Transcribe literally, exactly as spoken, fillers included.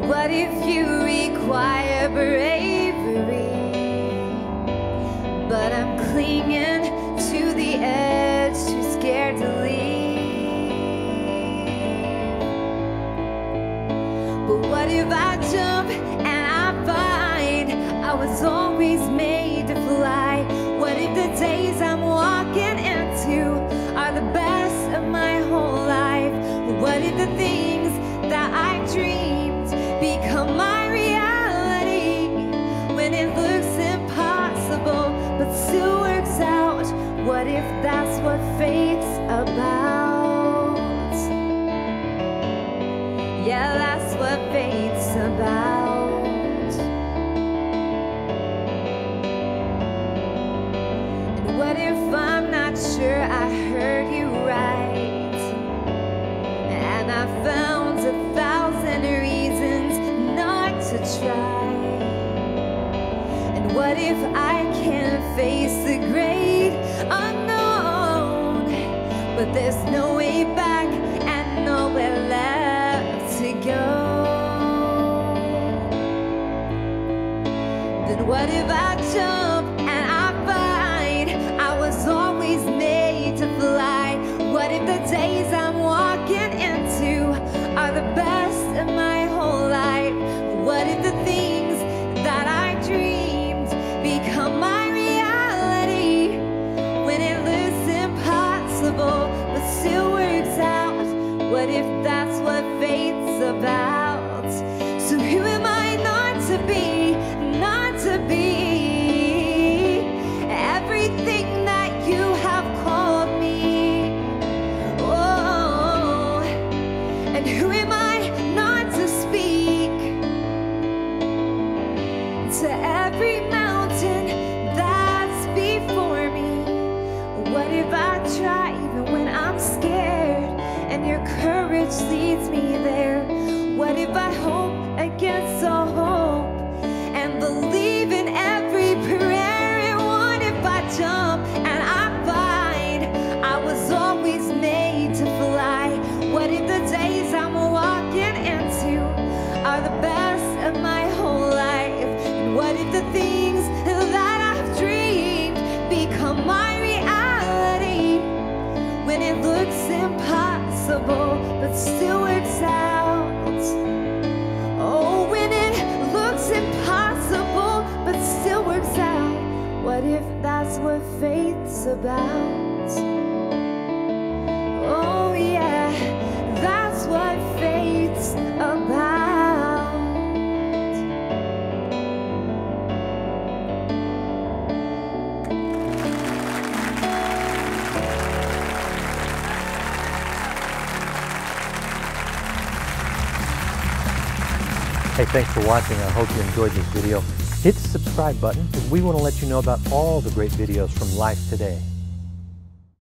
What if you require bravery? But I'm clinging to the edge, too scared to leave. But what if I jump and I find I was always made to fly? What if the days I'm walking into are the best of my whole life? What if the things that I dreamed become my reality? When it looks impossible but still works out, what if that's what fate's about? Yeah, that's what fate's about. And what if I'm not sure I heard you right, and I found a thousand reasons not to try? And what if I can't face the great unknown, but there's no way back and nowhere left to go? Then what if I jump and I find I was always made to fly? What if the days I'm walking into are the best of my whole life? What if the things that I dreamed become my reality? When it looks impossible but still works out, what if that's what fate's about? So who am I not to be, not to be everything that you have called me? Oh, and who am I not to speak to every mountain that's before me? What if I try even when I'm scared and your courage leads me there? What if I hope against all hope and believe in every prayer? And what if I jump and I find I was always made to fly? What if the days I'm walking into are the best of my whole life? And what if the things that I've dreamed become my reality? When it looks impossible but still works out. Oh, when it looks impossible but still works out, what if that's what fate's about? Oh yeah, that's what fate's about. Hey, thanks for watching. I hope you enjoyed this video. Hit the subscribe button because we want to let you know about all the great videos from Life Today.